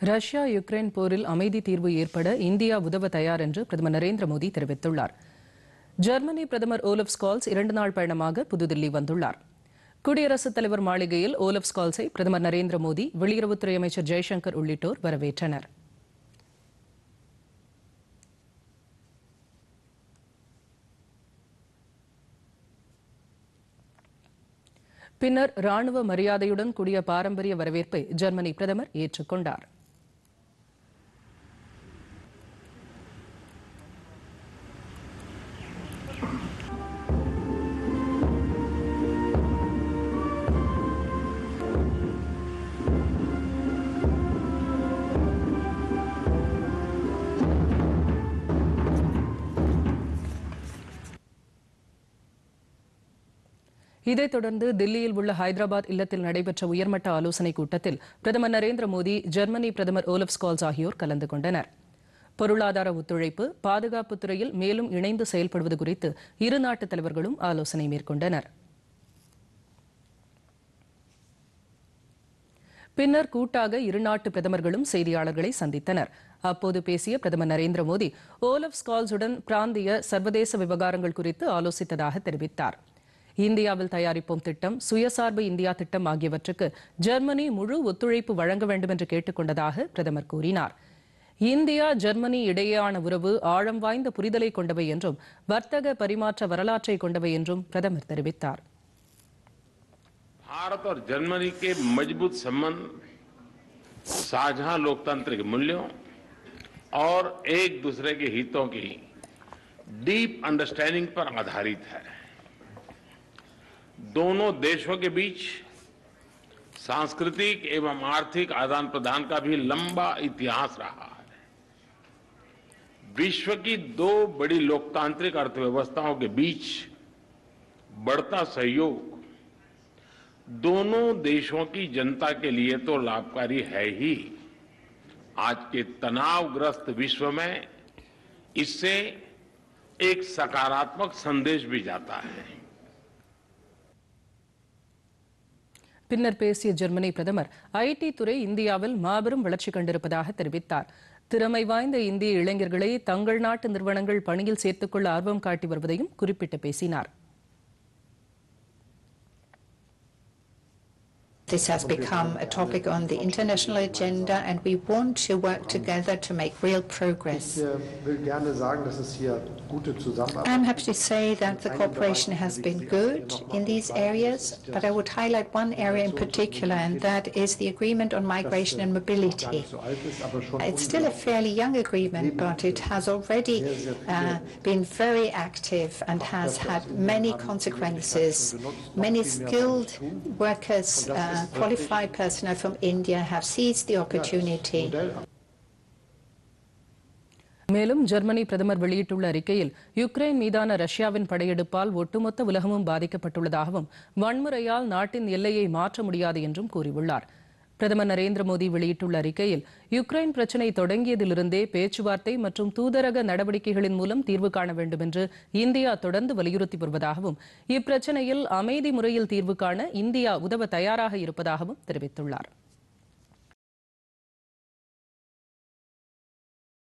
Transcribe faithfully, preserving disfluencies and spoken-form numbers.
Russia Ukraine போரில் அமைதி தீர்வு ஏற்பட இந்தியா உதவ தயார் என்று பிரதமர் நரேந்திர மோடி தெரிவித்துள்ளார். ஜெர்மனி பிரதமர் ஓலஃப் ஸ்கால்ஸ் இரண்டு நாள் பயணமாக புதுதில்லி வந்துள்ளார். குடியரசுத் தலைவர் மாளிகையில் ஓலஃப் ஸ்கால்ஸை பிரதமர் நரேந்திர மோடி, வெளியுறவுத்துறை அமைச்சர் ஜெய்சங்கர் உள்ளிட்டோர் வரவேற்றனர். பின்னர் ராணுவ மரியாதையுடன் கூடிய பாரம்பரிய வரவேற்பை ஜெர்மனி பிரதமர் ஏற்றுக்கொண்டார். இதைத் தொடர்ந்து தில்லியில் உள்ள ஹைதராபாத் இல்லத்தில் நடைபெற்ற உயர்மட்ட ஆலோசனைக் கூட்டத்தில் பிரதமர் நரேந்திர மோடி, ஜெர்மனி பிரதமர் ஓலஃப் ஸ்கால்ஸ் ஆகியோர் கலந்து கொண்டனர். பொருளாதார ஒத்துழைப்பு, பாதுகாப்புத் துறையில் மேலும் இணைந்து செயல்படுவது குறித்து இரு நாட்டு தலைவர்களும் ஆலோசனை மேற்கொண்டனர். பின்னர் கூட்டாக இரு நாட்டு பிரதமர்களும் செய்தியாளர்களை சந்தித்தனர். அப்போது பேசிய பிரதமர் நரேந்திர மோடி, ஓலஃப் ஸ்கால்ஸுடன் பிராந்திய, சர்வதேச விவகாரங்கள் குறித்து ஆலோசித்ததாக தெரிவித்தார். இந்தியாவில் தயாரிப்போம் திட்டம், சுயசார்பு இந்தியா திட்டம் ஆகியவற்றுக்கு ஜெர்மனி முழு ஒத்துழைப்பு வழங்க வேண்டும் என்று கேட்டுக் கொண்டதாக பிரதமர் கூறினார். இந்தியா ஜெர்மனி இடையேயான உறவு ஆழம் வாய்ந்த புரிதலை கொண்டவை என்றும் வர்த்தக பரிமாற்ற வரலாற்றை கொண்டவை என்றும் பிரதமர் தெரிவித்தார். भारत और जर्मनी के मजबूत संबंध साझा लोकतांत्रिक मूल्यों और एक दूसरे के हितों की डीप अंडरस्टैंडिंग पर आधारित है. दोनों देशों के बीच सांस्कृतिक एवं आर्थिक आदान प्रदान का भी लंबा इतिहास रहा है. विश्व की दो बड़ी लोकतांत्रिक अर्थव्यवस्थाओं के बीच बढ़ता सहयोग दोनों देशों की जनता के लिए तो लाभकारी है ही, आज के तनावग्रस्त विश्व में इससे एक सकारात्मक संदेश भी जाता है. பின்னர் பேசிய ஜெர்மனி பிரதமர், ஐடி துறை இந்தியாவில் மாபெரும் வளர்ச்சி கண்டிருப்பதாக தெரிவித்தார். திறமை வாய்ந்த இந்திய இளைஞர்களை தங்கள் நாட்டு நிறுவனங்கள் பணியில் சேர்த்துக் கொள்ள ஆர்வம் காட்டி வருவதையும் குறிப்பிட்டு பேசினார். This has become a topic on the international agenda and we want to work together to make real progress. I'm happy to say that the cooperation has been good in these areas, but I would highlight one area in particular, and that is the agreement on migration and mobility. It's still a fairly young agreement, but it has already uh, been very active and has had many consequences. Many skilled workers, uh, qualified personnel from India have seized the opportunity. மேலும் Germany பிரதமர் வெளியிட்டுள்ள அறிக்கையில், Ukraine மீதான ரஷ்யாவின் படையெடுப்பால் ஒட்டுமொத்த உலகமும் பாதிக்கப்பட்டுள்ளதாகவும் வன்முறையால் நாட்டின் எல்லையை மாற்ற முடியாது என்றும் கூறியுள்ளார். பிரதமர் நரேந்திர மோடி வெளியிட்டுள்ள அறிக்கையில், யுக்ரைன் பிரச்சினை தொடங்கியதிலிருந்தே பேச்சுவார்த்தை மற்றும் தூதரக நடவடிக்கைகளின் மூலம் தீர்வு காண வேண்டும் என்று இந்தியா தொடர்ந்து வலியுறுத்தி வருவதாகவும், இப்பிரச்சினையில் அமைதி முறையில் தீர்வு காண இந்தியா உதவ தயாராக இருப்பதாகவும் தெரிவித்துள்ளார்.